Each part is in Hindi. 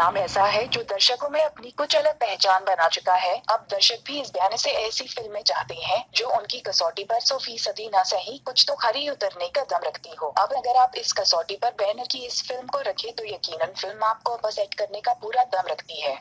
नाम ऐसा है जो दर्शकों में अपनी कुछ अलग पहचान बना चुका है। अब दर्शक भी इस बयान से ऐसी फिल्में चाहते हैं जो उनकी कसौटी पर 100% न सही कुछ तो खरी उतरने का दम रखती हो। अब अगर आप इस कसौटी पर बैनर की इस फिल्म को रखें तो यकीनन फिल्म आपको अपसेट करने का पूरा दम रखती है।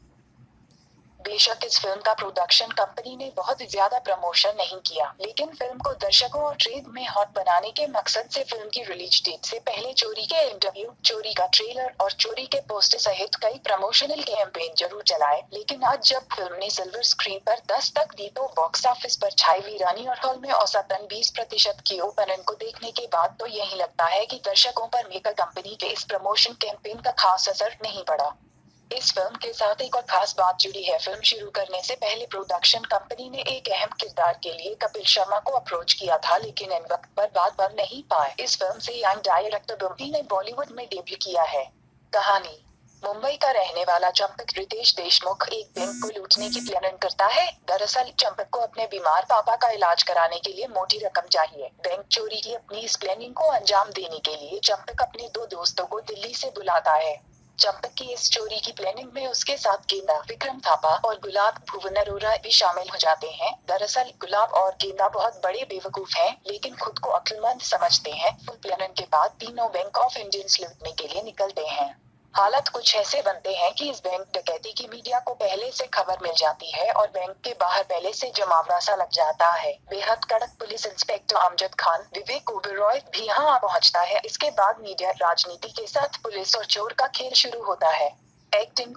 बेशक इस फिल्म का प्रोडक्शन कंपनी ने बहुत ज्यादा प्रमोशन नहीं किया, लेकिन फिल्म को दर्शकों और ट्रेड में हॉट बनाने के मकसद से फिल्म की रिलीज डेट से पहले चोरी के इंटरव्यू, चोरी का ट्रेलर और चोरी के पोस्टर सहित कई प्रमोशनल कैंपेन जरूर चलाए। लेकिन आज जब फिल्म ने सिल्वर स्क्रीन पर 10 तक दी तो बॉक्स ऑफिस पर छाई वीरानी और हॉल में औसतन 20% की ओपनिंग को देखने के बाद तो यही लगता है कि दर्शकों पर मेकर कंपनी के इस प्रमोशन कैंपेन का खास असर नहीं पड़ा। इस फिल्म के साथ एक और खास बात जुड़ी है। फिल्म शुरू करने से पहले प्रोडक्शन कंपनी ने एक अहम किरदार के लिए कपिल शर्मा को अप्रोच किया था, लेकिन इन वक्त पर बात बन नहीं पाए। इस फिल्म से यंग डायरेक्टर बम्पी ने बॉलीवुड में डेब्यू किया है। कहानी: मुंबई का रहने वाला चंपक रितेश देशमुख एक बैंक को लूटने की प्लानिंग करता है। दरअसल चंपक को अपने बीमार पापा का इलाज कराने के लिए मोटी रकम चाहिए। बैंक चोरी की अपनी इस प्लानिंग को अंजाम देने के लिए चंपक अपने दो दोस्तों को दिल्ली से बुलाता है। चंपक की इस चोरी की प्लानिंग में उसके साथ गेंदा, विक्रम थापा और गुलाब भुवन अरोरा भी शामिल हो जाते हैं। दरअसल गुलाब और गेंदा बहुत बड़े बेवकूफ हैं, लेकिन खुद को अक्लमंद समझते हैं। फुल प्लानिंग के बाद तीनों बैंक ऑफ इंडियंस लूटने के लिए निकलते हैं। हालात कुछ ऐसे बनते हैं कि इस बैंक डकैती की मीडिया को पहले से खबर मिल जाती है और बैंक के बाहर पहले से जमावड़ा सा लग जाता है। बेहद कड़क पुलिस इंस्पेक्टर अमजद खान, विवेक ओबेरॉय भी यहाँ पहुँचता है। इसके बाद मीडिया राजनीति के साथ पुलिस और चोर का खेल शुरू होता है। एक्टिंग: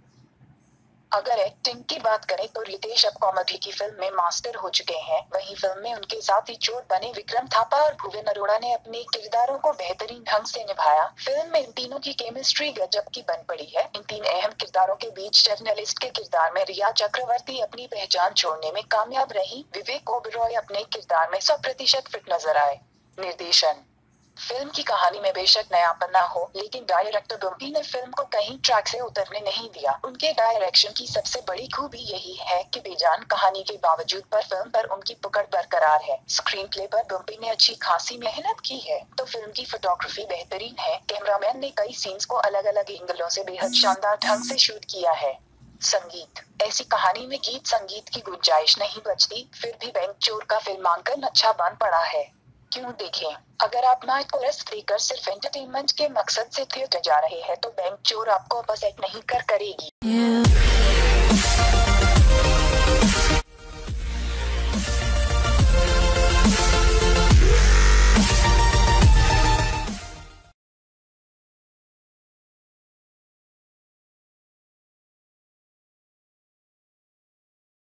अगर एक्टिंग की बात करें तो रितेश अब कॉमेडी की फिल्म में मास्टर हो चुके हैं। वहीं फिल्म में उनके साथ ही चोर बने विक्रम थापा और भुवन अरोड़ा ने अपने किरदारों को बेहतरीन ढंग से निभाया। फिल्म में इन तीनों की केमिस्ट्री गजब की बन पड़ी है। इन तीन अहम किरदारों के बीच जर्नलिस्ट के किरदार में रिया चक्रवर्ती अपनी पहचान छोड़ने में कामयाब रही। विवेक ओबेरॉय अपने किरदार में 100% फिट नजर आए। निर्देशन: फिल्म की कहानी में बेशक नयापन न हो, लेकिन डायरेक्टर बम्पी ने फिल्म को कहीं ट्रैक से उतरने नहीं दिया। उनके डायरेक्शन की सबसे बड़ी खूबी यही है कि बेजान कहानी के बावजूद पर फिल्म पर उनकी पकड़ बरकरार है। स्क्रीन प्ले पर बम्पी ने अच्छी खासी मेहनत की है, तो फिल्म की फोटोग्राफी बेहतरीन है। कैमरामैन ने कई सीन्स को अलग अलग एंगलों से बेहद शानदार ढंग से शूट किया है। संगीत: ऐसी कहानी में गीत संगीत की गुंजाइश नहीं बचती, फिर भी बैंक चोर का फिल्मांकन अच्छा बन पड़ा है। क्यों देखें? अगर आप नाइट को रेस्ट देकर सिर्फ एंटरटेनमेंट के मकसद से थिएटर जा रहे हैं तो बैंक चोर आपको अपसेट नहीं करेगी।